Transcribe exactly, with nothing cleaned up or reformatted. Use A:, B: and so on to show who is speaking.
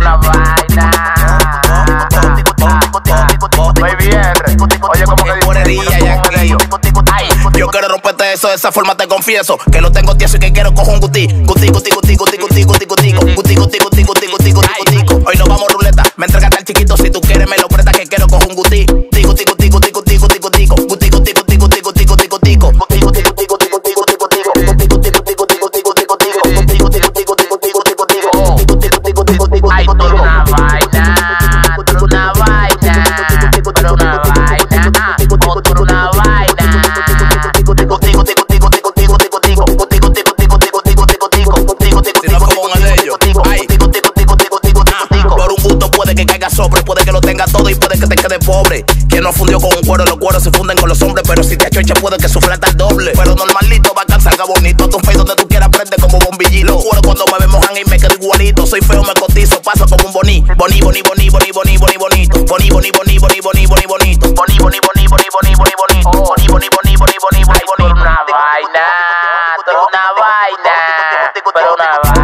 A: una vaina. Baby R, oye, como que
B: buenería, Yankee.
A: Ay,
B: Yo quiero romperte eso, de esa forma te confieso que lo tengo tieso y que quiero coger un guti. Guti, guti, guti, guti, guti, guti, guti, guti, guti, guti, guti, guti, guti, guti, guti. Hoy nos vamos ruleta, me entregaste al chiquito. Si tú quieres me lo prestas que quiero coger un guti. Guti, guti, guti, guti, guti, guti, guti, guti, guti, guti, guti, guti, guti, guti, guti.
A: ay, tú eres una vaina, tú eres una vaina, tú eres una vaina, oh, tú eres una vaina.
B: Si no como uno de ellos, ay. Por un gusto puede que caiga sobre, puede que lo tenga todo y puede que te quede pobre. Quien no fundió con un cuero, los cueros se funden con los hombres. Pero si te achocha puede que su flata el doble. Pero normalito, bacán, salga bonito. Tu face donde tú quieras prende como bombillito. Los cueros cuando me mojan y me quedo igualito. Soy feo, me cotizo, paso como un boni. Boni, boni, boni, boni, boni, boni, bonito. Boni, boni, boni, boni, boni, boni, bonito. Boni, boni, boni, boni, boni, boni, bonito. Boni, boni, boni, boni, boni, boni, bonito.
A: Una vaina, tú eres una vaina, pero una vaina.